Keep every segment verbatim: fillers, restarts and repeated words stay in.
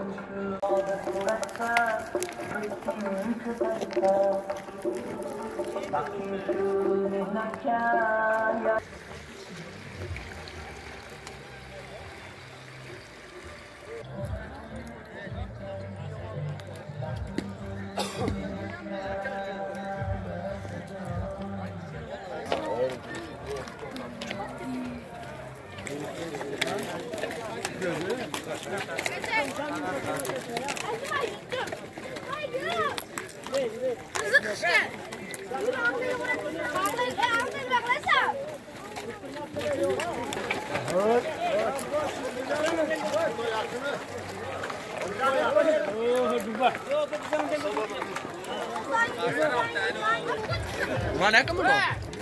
Mana kamu lo?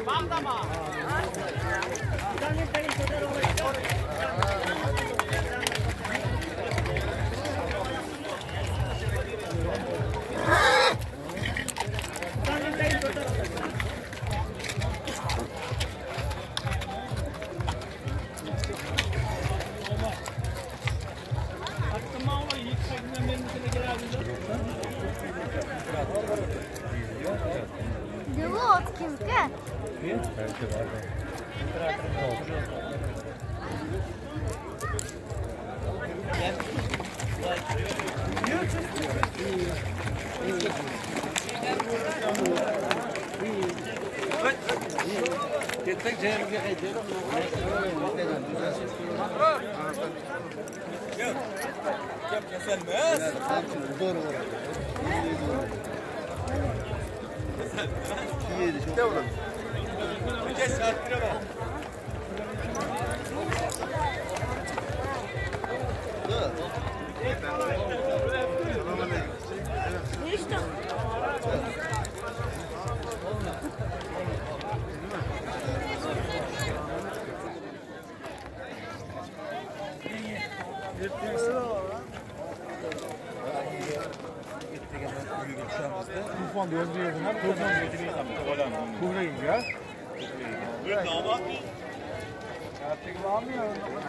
Tufan diyoruz diyoruz. Tufan Kuvreyin ya. Bir damat mı? Artık var mı ya?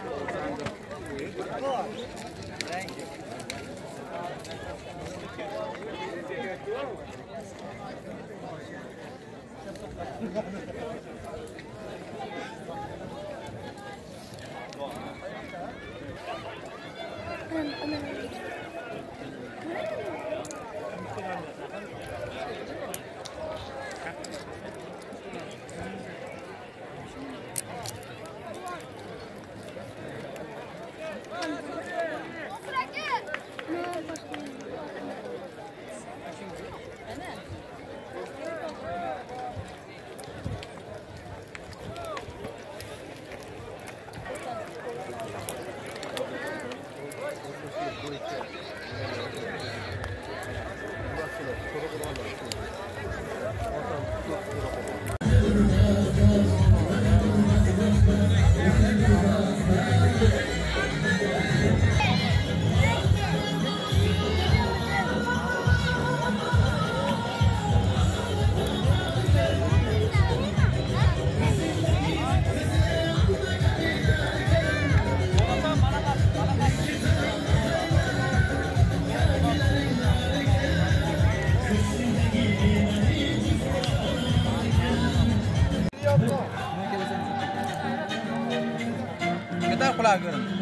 Kita pulang ke rumah.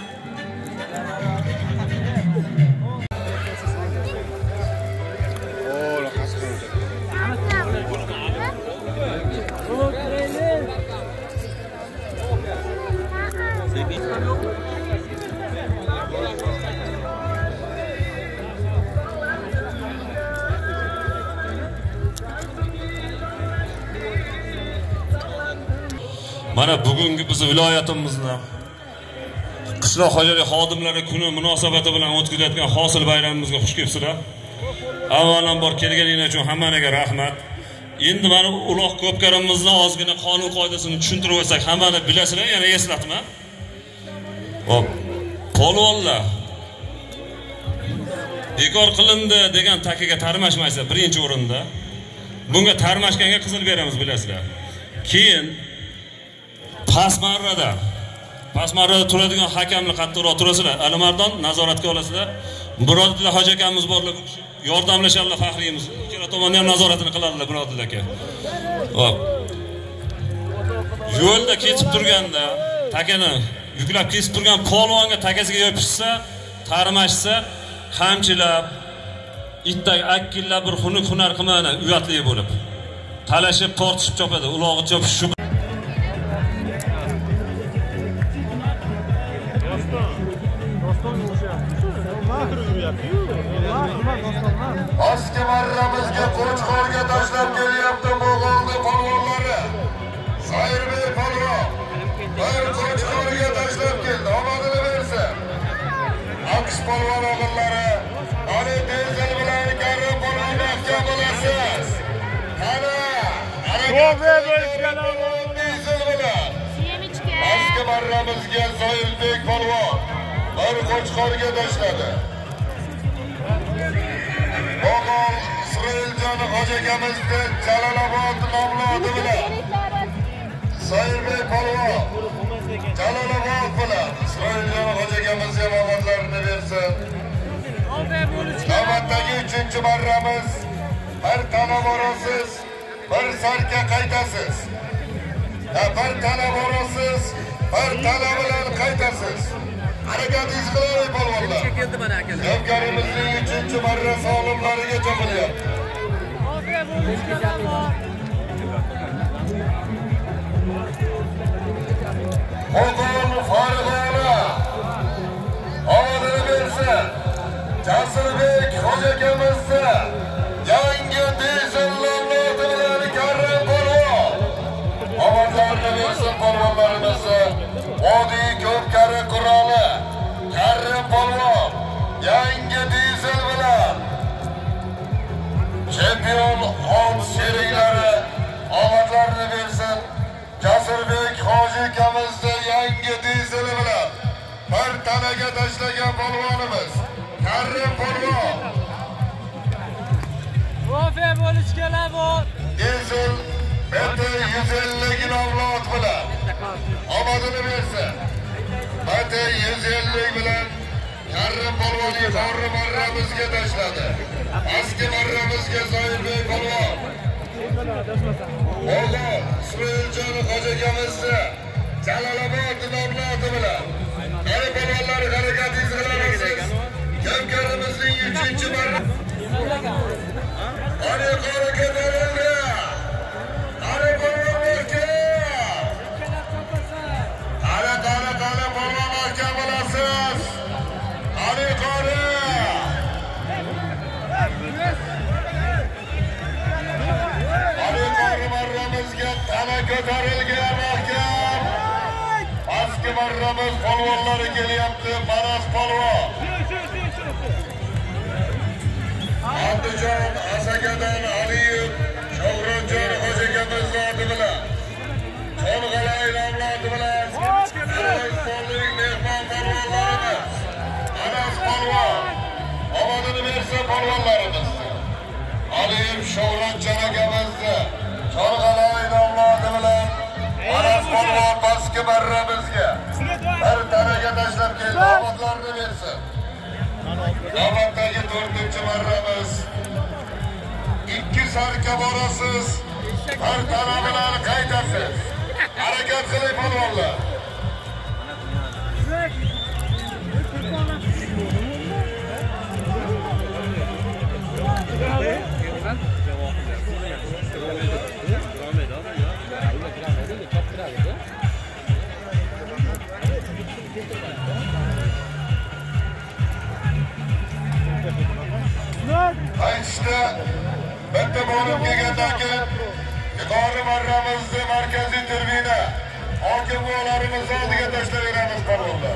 Oh, lekas tu. Mana bugungi biz viloyatimizda qishloq xo'jalik xodimlari kuni munosabati bilan o'tkazayotgan hosil bayramimizga xush kelibsizlar. Avvalambor kelganingiz uchun hammaga rahmat. Endi mana uloq ko'pkarimizni ozgina qonun qoidasini tushuntirib olsak, hammani bilasizlar, yana eslatma. Hop. Polvonlar bekor qilindi degan takiga tarmashmaysa birinchi o'rinda. Bunga tarmashganga qizil beramiz, bilasizlar. Keyin Pasmarrada, Pasmarrada turadigan hakamni qattiqroq turasizlar. Alimardon nazoratga olasizlar. Murodilla hoji akamiz borlar, yordamlashadilar faxriyimiz. Ikkala tomonda ham nazoratini qiladilar Murodilla aka. Hop. Yo'lda ketib turganda takani yuklab kesib turgan polvonga takasiga yopishsa, tarmashsa, qamchilab, itdagi akkillab bir xunuk hunar qilmana uyatli bo'lib. Talashib tortishib chopadi, ulog'i chopish shu. Eski marramizga Qo'chqorga tashlab kelyapti Mo'g'olni polvonlari. Sayrbek polvon bir Qo'chqorga tashlab keldi, omadini bersin. Aqsh polvon o'g'illari, ana Denzel bilan Karim polvon mahkam bo'lasiz. Ana, Ko've bo'lishganlar Denzel bilan. Eski marramizga Sayrbek polvon bir Qo'chqorga tashladi. Mo'g'ol Isroiljon hoji akamizda Jalolobod nomlodi bilan Sayrbek polvon Jalolobod bilan Isroiljon hoji akamizga omadlarini bersin. Navbatdagi uchinchi marramiz bir tana borasiz, bir sarka qaytasiz. Bir tana borasiz, bir tana bilan qaytasiz. Harakatingiz qiling polvonlar. Hamkarimizning uchinchi marra solimlariga chopilyapti. Mo'g'ol Farg'ona omadini bersin. Jasurbek hoji akamizni yangi dizel nomlodi bilan Karim polvon omadlarini bersin polvonlarimizni. Vodiy ko'pkari quroli Karim polvon yangi dizel bilan chempion ot sheriklari omadlarini bersin. Jasurbek hoji akamizni yangi dizeli bilan bir tanaga tashlagan polvonimiz Karim polvon. Vofe bo'lishganlar bor. Dizel B T yuz ellik nomlod bilan omadini bersin. B T yuz ellik bilan Karim polvon yuqori marramizga tashladi. Eski marramizga Sayrbek polvon. Mo'g'ol Isroiljon hoji akamizni Jalolobod nomlodi bilan Karim polvonlar harakatingiz qilasiz. Hamkarimizning uchinchi marra Ari qora ko'tarildi. Ari polvonlarga Ara qara qara polvon mahkam bo'lasiz. Ari qora Ari qora marramizga tana ko'tarilgan mahkam. Eski marramiz polvonlari kelyapti. Maraz polvon Andijon Asakadan Aliyev Shohronjon hoji akamiz zoti bilan Qo'ng'alay nomlodi bilan Aralsonlik mehmon polvonlarimiz Anas polvon omadini bersin polvonlarimiz. Aliyev Shohronjon akamizni Qo'ng'alay nomlodi bilan Anas polvon pastki marramizga bir tanaga tashlab keldi, omadlarini bersin. Navbatdagi to'rtinchi marramiz ikki sarka borasiz, bir tana bilan qaytasiz. Harakat qiling polvonlar. Aytishda bitta bo'lib kelgandan keyin yuqori marramizni markaziy turbina hokim bo'larimiz oldiga tashlayveramiz polvonlar.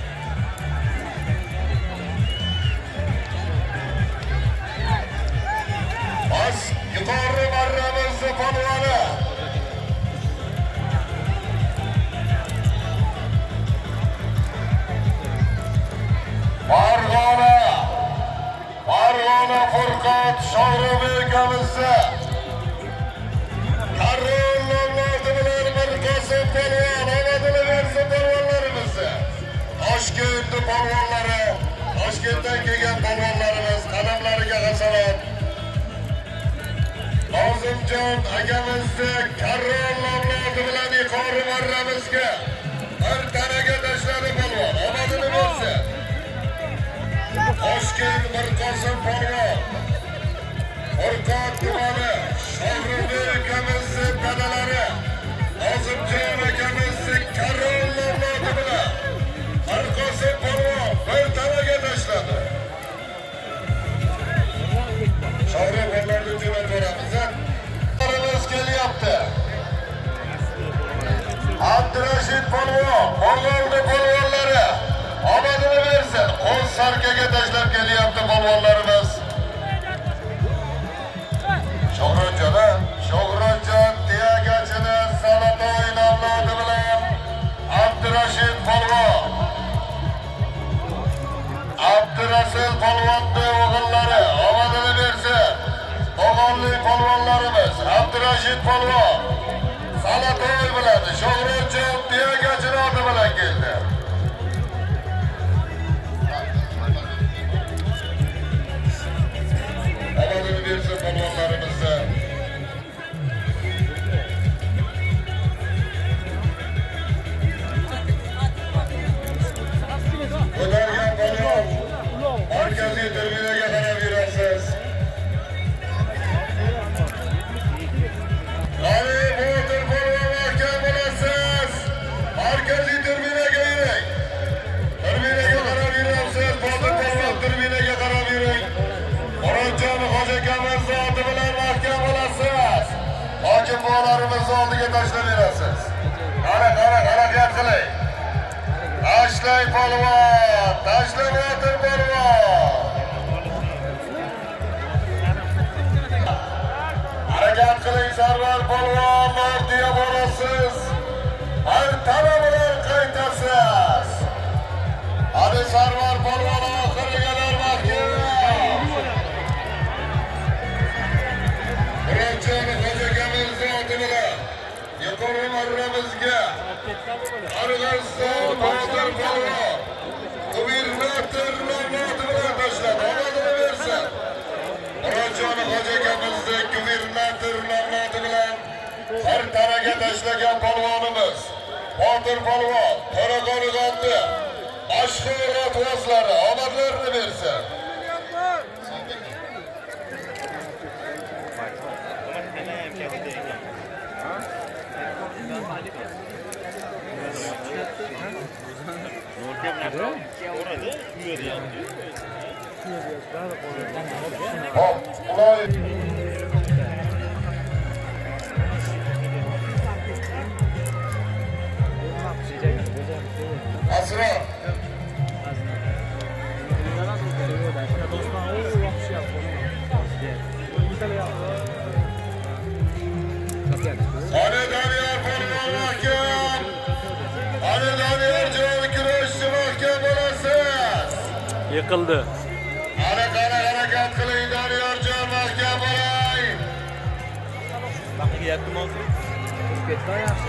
Bas yuqori marramizni polvoni Farg'ona Farg'ona Furqat Shohruxbek akamizni Karim nomlodi bilan bir qo'sim polvon omadini bersin polvonlarimizni. Toshkent polvonlari Toshkentdan kelgan polvonlarimiz qadamlariga hasanat. Nozimjon akamizni Karron avlodi bilan yuqori marramizga bir tanaga tashladi polvon. Omadini bersa. Toshkent Mirqosim polvon. Qo'rqoq tumani Shohruxbek akamizni dadalari Nozimjon akamizni Karron avlodi bilan Mirqosim polvon bir tanaga tashladi. Shohruxbek polvonni jo'natib beramiz. Qarimiz kelyapti. Abdurashid polvon, Mo'g'uldi polvonlari omadini bersin. Qo'l sarkaga tashlab kelyapti polvonlarimiz. Shohruxjon, Shohruxjon Tiyagachini Salatoy avlodi bilan Abdurashid polvon. Abdurasul polvonni o'g'illari omadini bersin. O'g'illi polvonlarimiz Abdurashid polvon Salatoy bilan Shohruxjon Tiyagachini oti bilan keldi. Omadini bersin polvonlarimizni. Ko'targan polvon markaziy tribunaga qarab yurasiz. Qani Botir polvon mahkam bo'lasiz. Markaziy tribunaga yuring. Tribunaga qarab yurasiz. Botir polvon tribunaga qarab yuring. Murodjon Hoji akamiz zoti bilan mahkam bo'lasiz. Hokim bolalarimiz oldiga tashlab berasiz. Qara, qara, harakat qiling. Tashlang polvon, tashlang Botir polvon. Harakat qiling Sarvar polvon, ortiga borasiz. Bir tana bilan qaytasiz. Hadi Sarvar polvon oxirigalar mahkam. Murodjon Hoji akamiz zoti bilan yuqori marramizga Arg'iston Botir polvon gubernator nomoti bilan tashladi. Omadini bersin. Murodjon Hoji akamizni gubernator nomoti bilan bir tanaga tashlagan polvonimiz Botir polvon To'raqo'rg'onni mashhur otvozlari omadlarini bersin. Hop, ular Asra Hadi Daniyor polvon mahkam. Hadi Daniyor jon kurashchi mahkam bo'lasiz. Yiqildi. Hadi qara harakat qiling Daniyor jon mahkam bo'ling. Baqiga yetdim hozir. Ketdi yaxshi.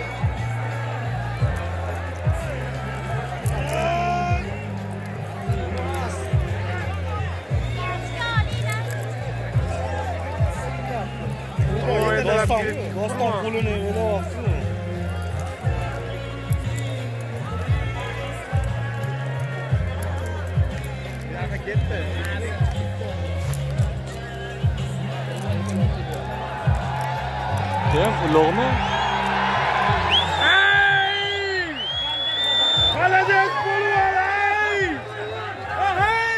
Doston, doston qo'lini o'ylayapti. Yana ketdi. Kim ulug'mi? Ey! Qaladet bo'lib ey! Ahey!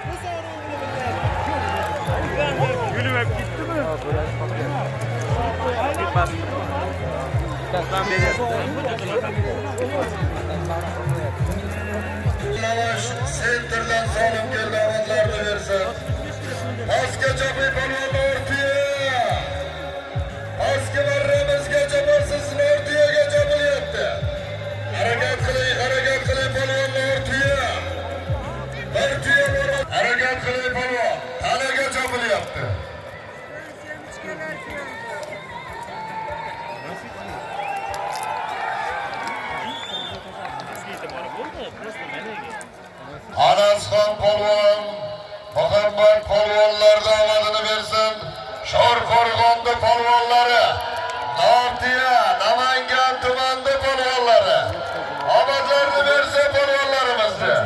Gülüp gittimi? Lavash sentrdan solim keldi omadlarni bersin. Pastga chopib polvon o'rtiga. Pastga marramizga chopasiz, o'rtiga chopilyapti. Harakat qiling, harakat qiling polvon o'rtiga. O'rtiga harakat qiling polvon. Talaga chopilyapti. Anasxon polvon Muhammad polvonlardan omadini bersin. Sho'rqo'rg'onda polvonlari, Nortiya, Namangan tumanida polvonlari. Omadlarni bersa polvonlarimizni.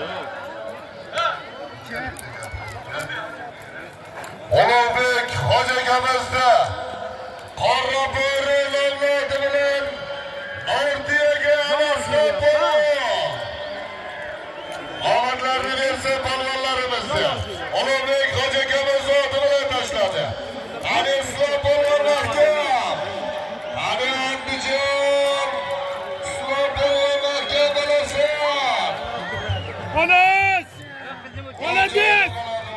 Ulug'bek Hoji akamizda Qoraburi avlodi bilan Nortiyaga amaslar polvon. Omadlarni bersa polvonlarimizni. Ulug'bek Hoji akamiz oti bilan tashladi. Ani Islom polvon mahkam. Ani Andijon. Islom polvon mahkam bo'lsa. Xolos! Xolos!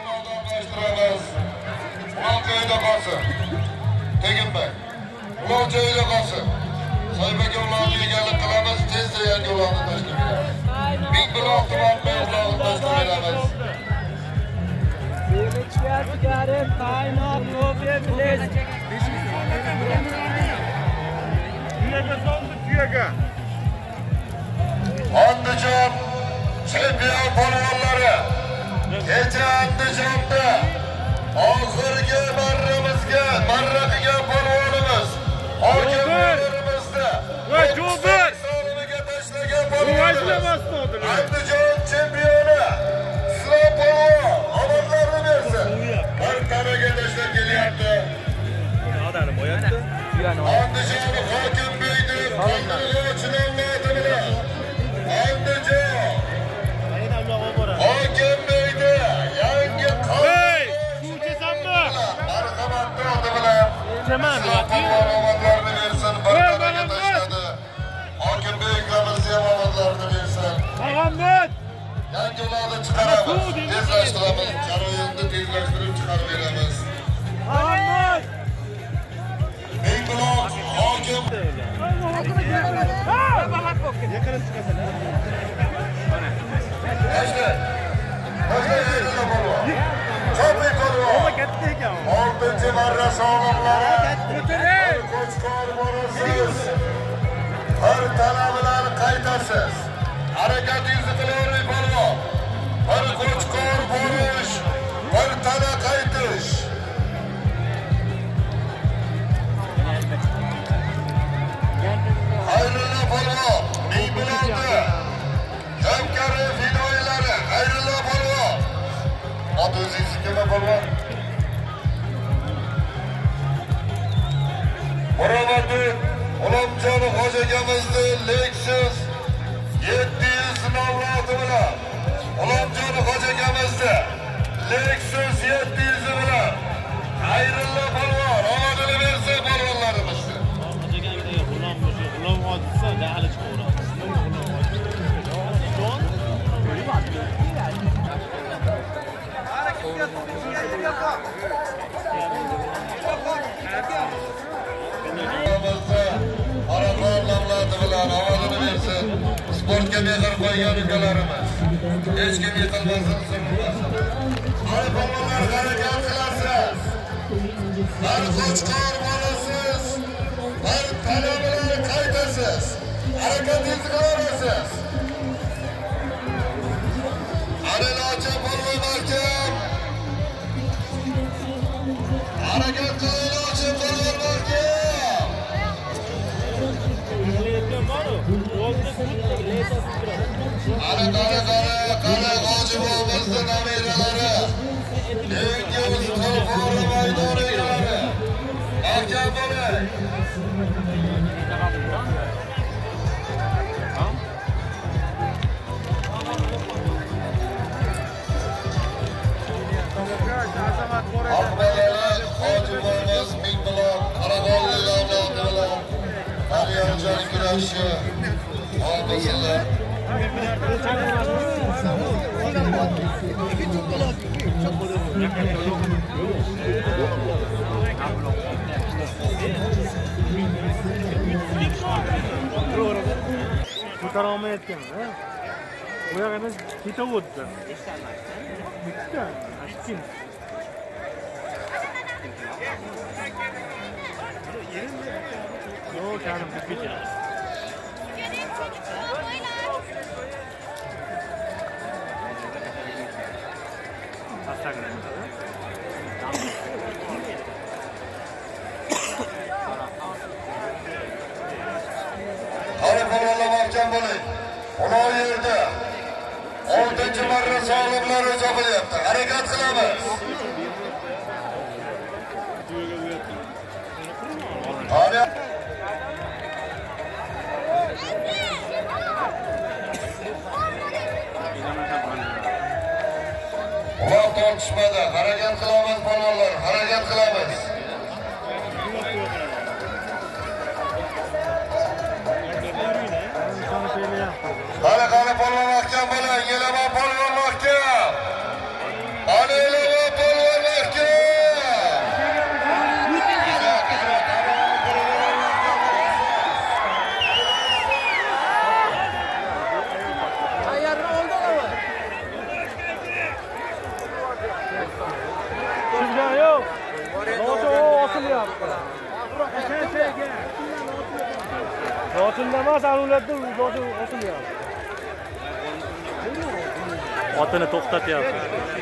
Ular joyida qolsin. Teginmang. Ular joyida qolsin. Saybaga ularni egalik qilamiz, tezda yangi ularni tashlab beramiz. Ming bilan tumanni ularni tashlab beramiz. Andijon chempion polvonlari kecha Andijonda oxirgi marramizga marra qilgan polvonimiz hokimlarimizda va Jo'bir soniga tashlagan polvonimiz Andijon chempioni Islom polvon omadlarni bersin. Bir tanaga tashlab kelyapti. Andijon hokim beydi qonunchilarlar bilan Andijon hokim beydi yangi qonun marhamatli oti bilan omadlarni bersin. Bir tanaga tashladi. Hokim beylarimiz ham omadlarni bersin. Muhammad yangi ularni chiqaramiz, tezlashtiramiz, jarayonni tezlashtirib chiqarib beramiz. Muhammad Mingbuloq hokim yaqinib chiqasan. Tashla. Tashla yerda polvon. Cho'pi polvon. Katta ekan. oltinchi marra sog'liqlari. Qo'chqor borasiz. Bir tana bilan qaytasiz. Harakatingizni qilavering polvon. Bir qo'chqor borish, bir tana qaytish. Xayrullo polvon, Mingbuloqda Jamkari fidoyilari, Xayrullo polvon. Ot o'zingiz kimlar polvon? Muromadbek Ulomjon Hoji akamizni Lexus yetti yuz navloti bilan Ulomjon Hoji akamizni Lexus yetti yuz bilan Xayrullo polvon omadini bersa polvonlarimizni. Sportga mehr qo'ygan ukalarimiz. Hech kim yiqilmasin, sinmasin. Hali polvonlar harakat qilasiz. Bir qo'chqor bo'lasiz. Bir tana bilan qaytasiz. Harakatingizni qilarsiz. Arilochi polvon mahkam. Harakat qilingchi polvon mahkam. Qara qara qara qara Hoji bobomizni nabiralari. Yangi Islom maydoni egalari. Mahkam bo'ling. Ahmadali Hoji bobomiz Mingbuloq Qarag'olli avlodi bilan Alijonning kurashi olmasizlar. Ko'tara olmayotgan, ha? Bu yerdan ketaverdi. Bitta, ashkin. Yo, canım bitmeyecek. Qani polvonlar mahkam bo'ling. Ular yerda oltinchi marra sog'liqlar o'zoqilyapti. Harakat qilamiz. Qani ular tortishmadi. Harakat qilamiz polvonlar, harakat qilamiz. Qani qani polvon mahkam bo'ling, yelama polvon mahkam. Qani yelama polvon mahkam. Tayyormi oldingmi? Sizga yo'q. Loto osilyapti. Lotinda emas, anulatda loto osilyapti. Otini to'xtatyapti.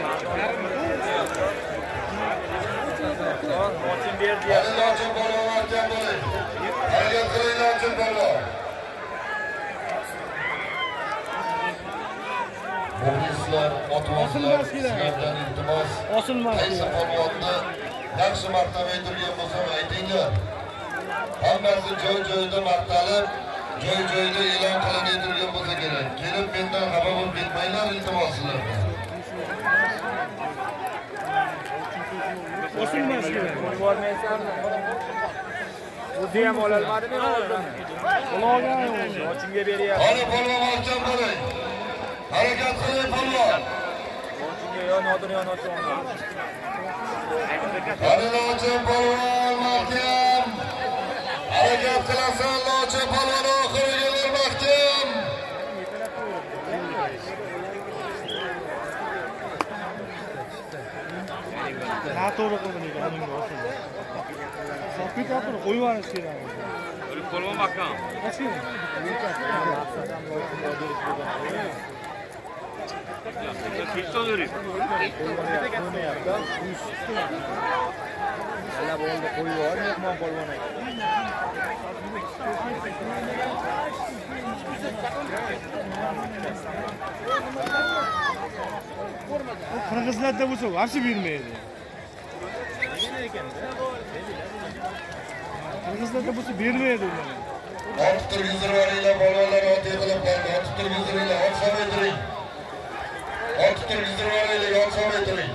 Otin berdi. Qani lochin polvon mahkam bo'ling. Harakat qiling lochin polvon. Muxlislar, otvoqlar, sizlardan iltimos. Osilmas. Qaysi polvonni yaxshi maqtab aytilgan bo'lsa aytinglar. Hammasi joy-joyida maqtalib, joy-joyida e'lon qilinadigan bo'lsa kerak. Kelib mendan xabar bo'lib ketmanglar, iltimos sizlardan. Osilmas kerak. Bormaysanmi? O'zi ham ololmadimi hozir? Olgan o'zi. Ochinga beryapti. Qani polvon mahkam bo'ling. Harakat qiling polvon. Ochinga yo nodir yo nodir. Qani lochin polvon mahkam. Harakat qilasan lochin polvon oxiriga bir mahkam. Noto'g'ri qilding uning olsin. Sopit o'tir, qo'yib yuborish kerak. O'lib polvon mahkam. Oching. Ana bo'ldi qo'yib yubor, mehmon polvon aka. Qirg'izlarda bo'lsa, vaqti bermaydi. Qirg'izlarda bo'lsa bermaydi ular. Ot turgizirvaringlar polvonlar, ot yiqilib qoldi. Ot turgizirvaringlar, ot samaytiring. Ot turgizirvaringlar, ot samaytiring.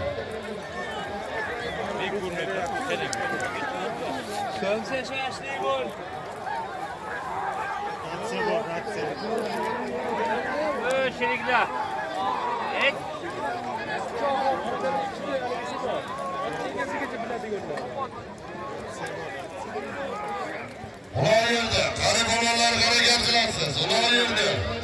Şöyle şaşlı gol. Atsa bak, atsa. Öö, şerikler. Et. Ular yerda, qani polvonlar harakat qilasiz. Ular yerda.